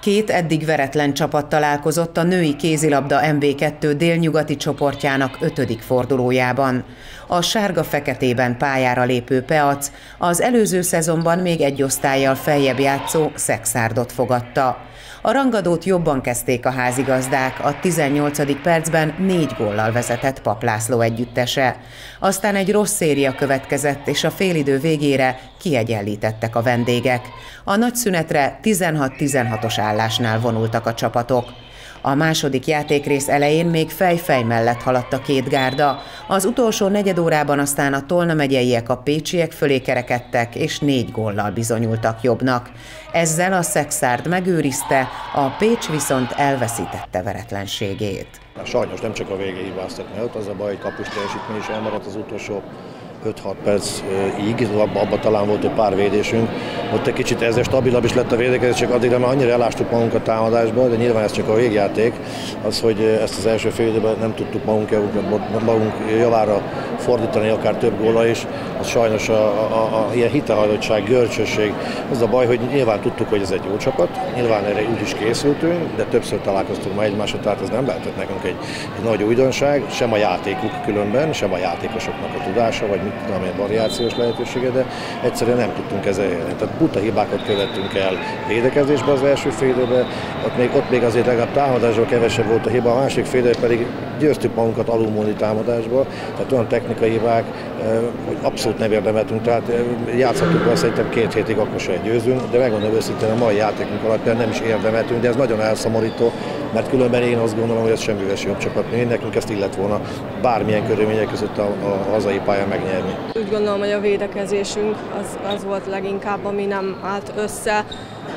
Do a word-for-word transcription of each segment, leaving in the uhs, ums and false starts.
Két eddig veretlen csapat találkozott a női kézilabda em bé kettő délnyugati csoportjának ötödik fordulójában. A sárga-feketében pályára lépő Peac az előző szezonban még egy osztállyal feljebb játszó Szekszárdot fogadta. A rangadót jobban kezdték a házigazdák, a tizennyolcadik percben négy góllal vezetett Pap László együttese. Aztán egy rossz széria következett, és a félidő végére kiegyenlítettek a vendégek. A nagy szünetre tizenhat tizenhatos állásnál vonultak a csapatok. A második játékrész elején még fej-fej mellett haladt a két gárda, az utolsó negyedórában aztán a Tolna megyeiek a pécsiek fölé kerekedtek, és négy góllal bizonyultak jobbnak. Ezzel a Szekszárd megőrizte, a Pécs viszont elveszítette veretlenségét. Sajnos nem csak a végén hibáztak, mert az a baj, hogy kapus teljesítmény is elmaradt az utolsó öt-hat percig, abban talán volt egy pár védésünk. Ott egy kicsit ezzel stabilabb is lett a védekezés, csak addigra már annyira elástuk magunkat támadásba, de nyilván ez csak a végjáték. Az, hogy ezt az első fél időben nem tudtuk magunk, magunk javára fordítani, akár több góla is, az sajnos a, a, a ilyen hitehajlottság, görcsösség. Az a baj, hogy nyilván tudtuk, hogy ez egy jó csapat, nyilván erre úgy is készültünk, de többször találkoztunk már egymásra, tehát ez nem lehetett nekünk egy, egy nagy újdonság, sem a játékuk különben, sem a játékosoknak a tudása, vagy mit tudom, ilyen variációs lehetősége, de egyszerűen nem tudtunk ezzel élni. Tehát buta hibákat követtünk el védekezésbe az első fél időben, ott még, ott még azért legalább támadásban kevesebb volt a hiba, a másik fél időben pedig győztük magunkat alulmúlni támadásba, tehát olyan technikai hibák, hogy abszolút nem érdemeltünk, tehát játszhattuk be szerintem két hétig, akkor se győzünk, de megmondom őszintén, a mai játékunk alatt nem is érdemeltünk, de ez nagyon elszomorító, mert különben én azt gondolom, hogy ez semmivel sem jobb csapat, mint nekünk ezt illet volna bármilyen körülmények között a, a hazai pályán megnyerni. Úgy gondolom, hogy a védekezésünk az, az volt leginkább, ami nem állt össze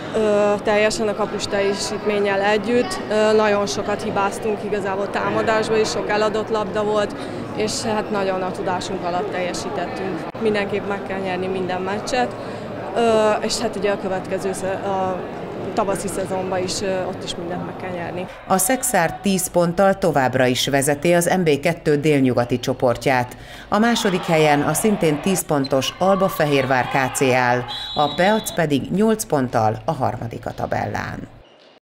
ö, teljesen a kapus teljesítménnyel együtt. Ö, nagyon sokat hibáztunk igazából támadásban is, sok eladott labda volt, és hát nagyon a tudásunk alatt teljesítettünk. Mindenképp meg kell nyerni minden meccset, ö, és hát ugye a következő a tavaszi szezonban is, ott is mindent meg kell nyerni. A Szekszárd tíz ponttal továbbra is vezeti az em bé kettő délnyugati csoportját. A második helyen a szintén tíz pontos Albafehérvár ká cé áll, a Peac pedig nyolc ponttal a harmadik a tabellán.